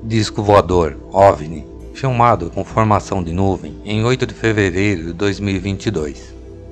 Disco voador, OVNI, filmado com formação de nuvem em 8 de fevereiro de 2022.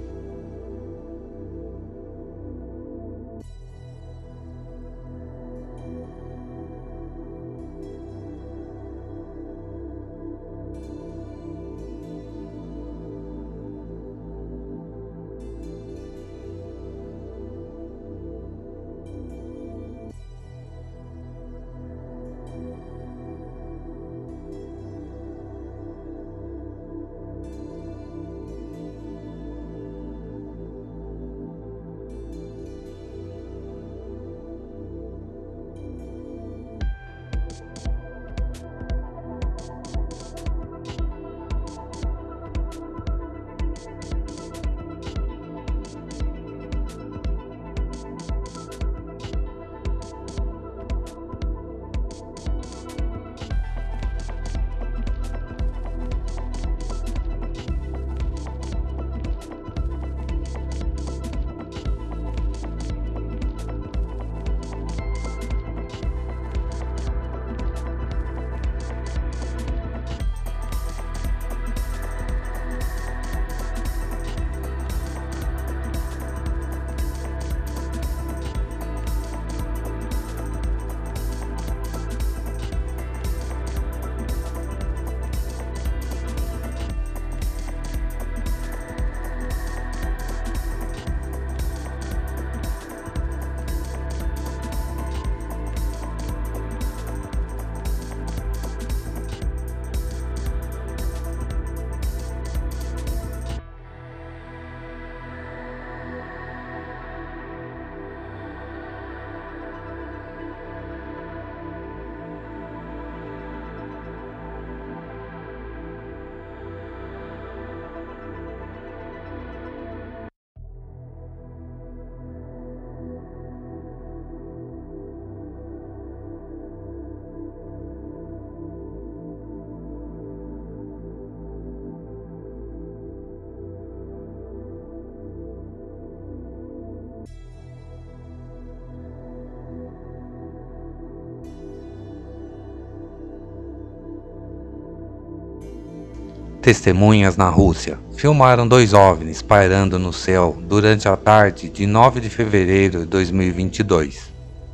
Testemunhas na Rússia filmaram 2 OVNIs pairando no céu durante a tarde de 9 de fevereiro de 2022.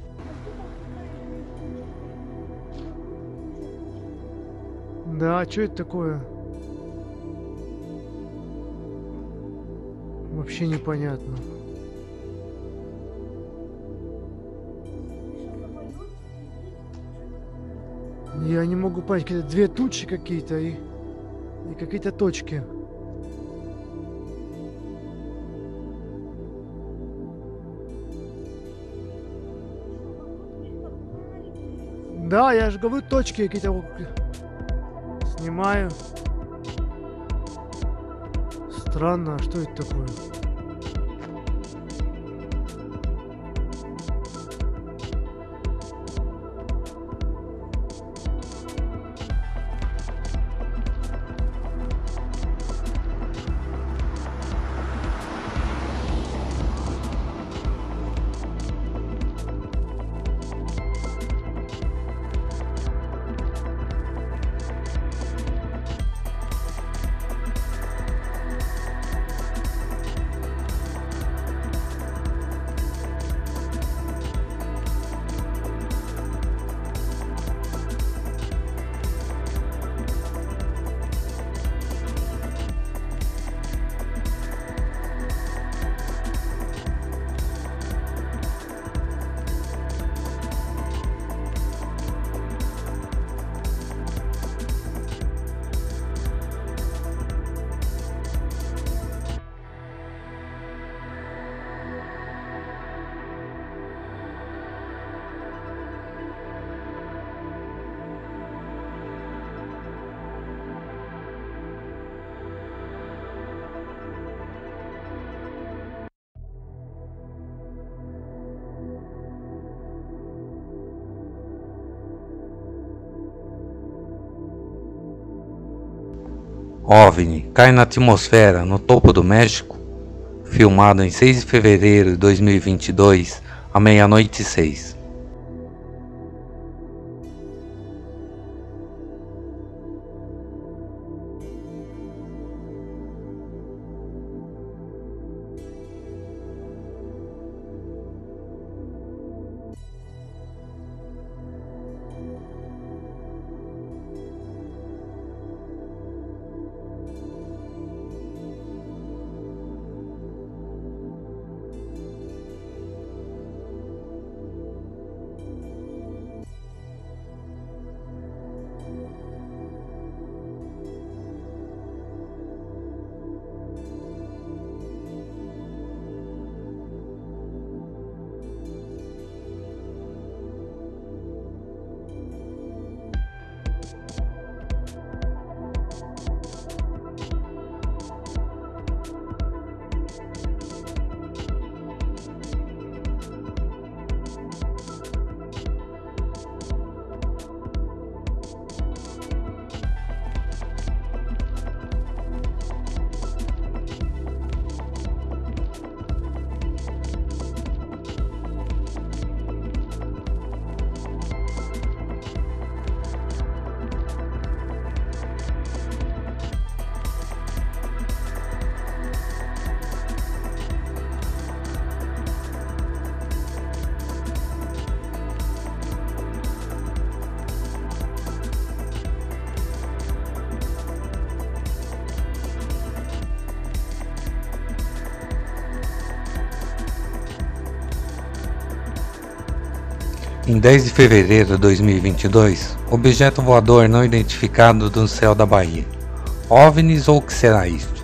Да, что это такое? Вообще непонятно. Я не могу понять, какие-то 2 тучи какие-то и какие-то точки. Да, я же говорю, точки какие-то снимаю. Странно, а что это такое? OVNI cai na atmosfera no topo do México, filmado em 6 de fevereiro de 2022, à meia-noite e 6. Em 10 de fevereiro de 2022, objeto voador não identificado no céu da Bahia. OVNIs ou o que será isto?